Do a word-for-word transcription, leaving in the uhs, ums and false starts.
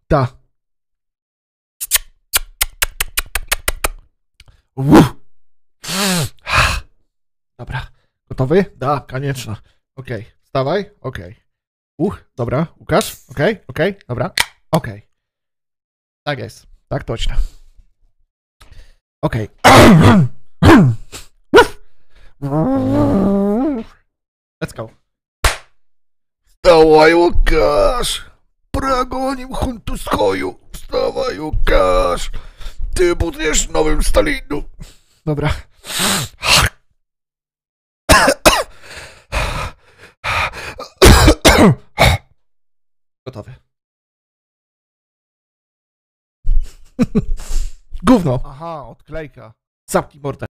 Da. Uff. Dobra. Gotowy? Da, koniecznie. Okej. Okay. Wstawaj. Okej. Okay. Uch, dobra. Łukasz? Okej, okay. okej, okay. dobra. Okej. Okay. Tak jest. Tak точно. Okej. Okay. Let's go. Wstawaj, Łukasz! Pragonił huntu z choju. Wstawaj, Łukasz! Ty budujesz nowym Stalinu. Dobra. Gotowy. Gówno. Aha, odklejka. Zapnij mordę.